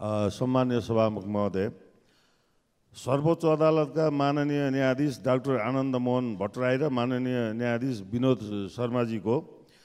सम्माननीय सभामुख महोदय, सर्वोच्च अदालतका माननीय न्यायाधीश डाक्टर आनन्द मोहन भट्टराई र माननीय न्यायाधीश विनोद शर्माजीको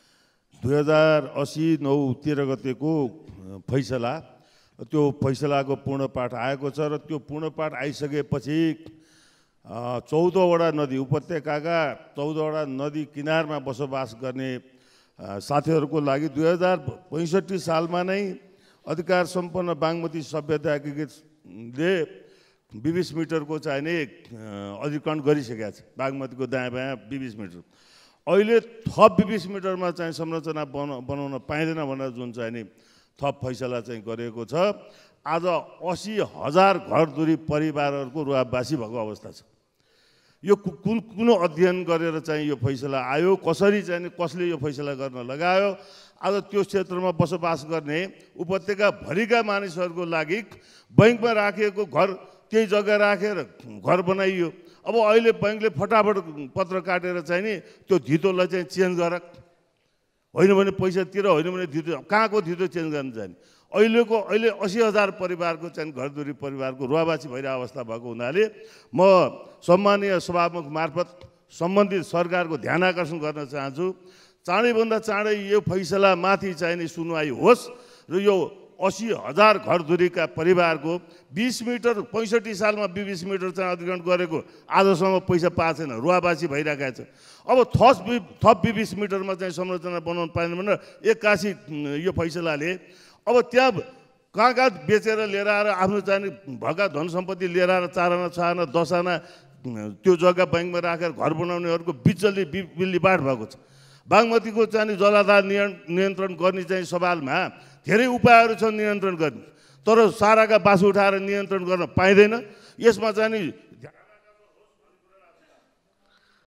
2080 13 गतेको फैसला, त्यो फैसलाको पूर्णपाठ आएको छ र त्यो पूर्णपाठ आइसकेपछि 14वटा नदी, उपत्यकाका 14वटा नदी किनारमा बसोबास गर्ने साथीहरूको लागि 2065 सालमा नै अधिकार सम्पन्न बागमती सभ्यता एकीकृतले 20 मिटरको चाहिने अधिग्रहण गरिसकेका छ। बागमतीको दायाँ बायाँ 20 मिटर। अहिले थप 20 मिटरमा चाहिँ संरचना बनाउन पाइँदैन भनेर जुन चाहिँ नि थप फैसला चाहिँ गरेको छ। आज 80,000 घरधुरी परिवारहरूको रुवाबबासी भएको अवस्था छ। यो कुन अध्ययन गरेर चाहिँ यो फैसला आयो, कसरी चाहिँ कसले यो फैसला गर्न लगायो? आज त्यो क्षेत्रमा बसोबास गर्ने उपत्यका भरिका मानिसहरूको लागि बैंकमा राखिएको घर त्यही जग्गा राखेर घर बनाइयो। अब अहिले बैंकले फटाफट पत्र काटेर चाहिँ नि त्यो धितोलाई चाहिँ चेन्ज गर, होइन भने पैसा तिर, होइन भने धितो, कहाँको धितो चेन्ज गर्न जाने? अहिले 80,000 परिवारको चाहिँ घरधुरी परिवारको रुवाबासी भइरहेको अवस्था भएको हुनाले म सम्माननीय सभामुख मार्फत सम्बन्धित सरकारको ध्यान आकर्षण गर्न चाहन्छु। चाँडैभन्दा चाँडै यो फैसला माथि चाहिँ नि सुनवाई होस् र यो 80,000 घरधुरीका परिवारको 20 मिटर 65 सालमा 20 मिटर चाहिँ अधिग्रहण गरेको आजसम्म पैसा पाएको छैन, रुवाबासी भइरहेको छ। अब थप 20 मिटरमा चाहिँ संरचना बनाउन पाएन भनेर एक्कासी यो फैसलाले अब त्यहाँ कहाँ बेचेर लिएर आएर आफ्नो चाहिने भएका धन सम्पत्ति लिएर आएर 4 आना 6 आना 10 आना त्यो जग्गा बैंकमा राखेर घर बनाउनेहरूको बिचल्ली बिल्लीबाट भएको छ। बागमतीको चाहिँ जलाधार नियन्त्रण गर्ने चाहिँ सवालमा धेरै उपायहरू छन् नियन्त्रण गर्ने, तर साराका बास उठाएर नियन्त्रण गर्न पाइँदैन। यसमा चाहिँ